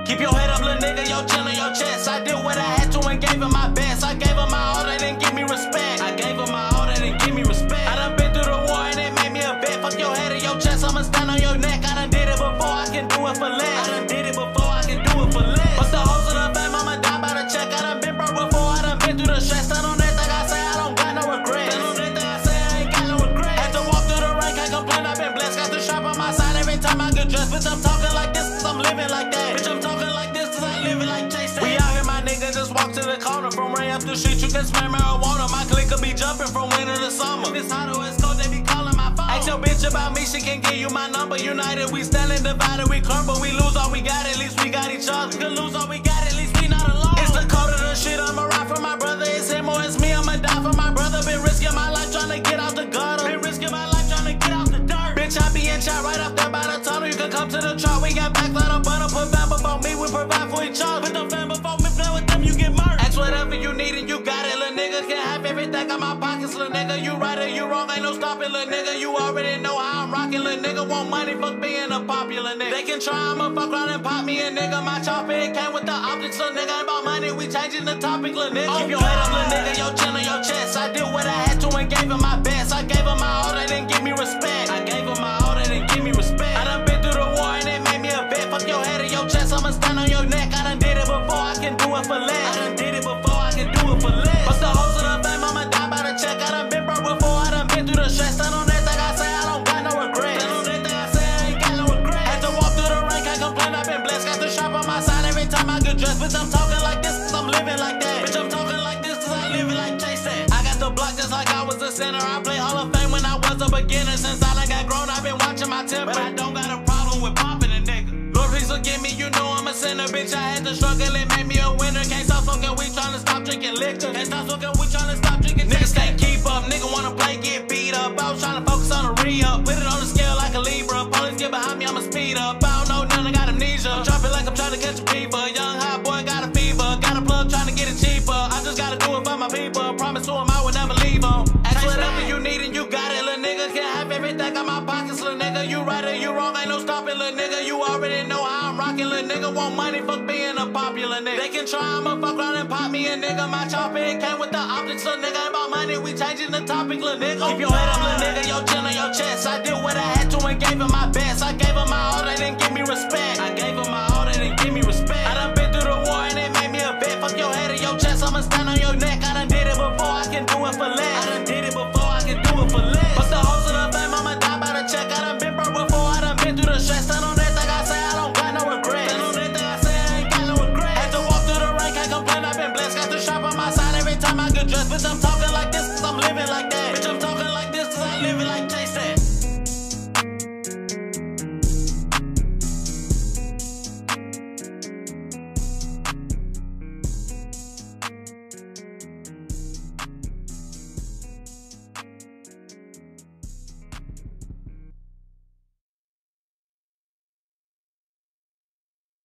Keep your head up, little nigga, yo, chin on your chest. I did what I had to and gave him my best. I gave him my all, they didn't give me respect. I gave him my all, they didn't give me respect. I done been through the war and it made me a vet. Fuck your head and your chest, I'ma stand on your neck. I done did it before, I can do it for less. I done did it before, I can do it for less. But the hoes of the fame, I'ma die by the check. I done been broke before, I done been through the stress. Stand on that thing I say, I don't got no regrets. Stand on that thing I say, I ain't got no regrets. Had to walk through the rain, can't complain, I've been blessed. Got the strap on my side every time I get dressed. Bitch, I'm talking like this, cause I'm living like that. Bitch, I'm talking like this, cause I living like Chase. We out here, my nigga, just walk to the corner. From right up the street, you can smell marijuana. My clique will be jumping from winter to summer. This hot or it's cold, they be calling my phone. Ask your bitch about me, she can give you my number. United, we standing divided, we crumble. We lose all we got, at least we got each other. We can lose all we got, at least we not alone. It's the code of the shit, I'ma ride for my brother. It's him or it's me, I'ma die for my brother. Been risking my life trying to get out the gutter. Been risking my life trying to get out the dirt. Bitch, I be in chat right up there by the tunnel. You can come to the truck, we got back, let up butter. Put fan before me, we provide for each other. Put the fan before me, play with them, you get murdered. Ask whatever you need and you got it, little nigga. Can have everything in my pockets, little nigga. You right or you wrong, ain't no stopping, little nigga. You already know how I'm rocking, little nigga. Want money, fuck being a popular nigga. They can try, I'ma fuck around and pop me a nigga. My chopper, it came with the optics, little nigga. Ain't about money, we changing the topic, little nigga. Keep your head up, little nigga, yo, chin on your chest. I did what I had to and gave him my best. I gave him my all, they didn't give me respect. I gave him my all, they didn't give me respect. I done been through the war and it made me a vet. Fuck your head and your chest, I'ma stand on your neck. I done did it before, I can do it for less. I done did it before, I can do it for less. But the hoes of the fame, I'ma die by the check. I done been broke before, I done been through the stress. Stand on that thing I say, I don't got no regrets. Stand on that thing I say, I ain't got no regrets. Had to walk through the rain, can't complain, I've been blessed. Got the strap on my side every time I get dressed. Bitch, I'm talking like this, cause I'm living like that. Bitch, I'm talking like this, cause I living like Chase said. I got the block just like I was a center. I play Hall of Fame when I was a beginner. Since I done got grown, I've been watching my temper. But I don't got a problem with popping a nigga. Lord, please forgive me, you know I'm a sinner. Bitch, I had to struggle, it made me a winner. Can't stop smoking, we tryna stop drinking liquor. Can't stop smoking, we tryna stop drinking. Niggas can't keep up, nigga wanna play, get beat up. I was tryna focus on the re-up, put it on the scale like a Libra. Police get behind me, I'ma speed up. I don't know nothing, I got amnesia. I'm dropping like I'm trying to catch a fever. Young hot boy got a fever, got a plug trying to get it cheaper. I just gotta do it for my people. Promise to them I would never leave them. Ask whatever you need and you got it, little nigga. Can have everything in my pockets, little nigga. You right or you wrong, ain't no stopping, little nigga. You already know how I'm rocking, little nigga. Want money, fuck being a popular nigga. They can try, I'ma fuck around and pop me a nigga. My chopper, it came with the optics, little nigga. Ain't about money, we changing the topic, little nigga. Keep your head up, little nigga, yo, chin on your chest. I did what I had to and gave him my best. I gave him my all, they didn't give me respect. I gave him my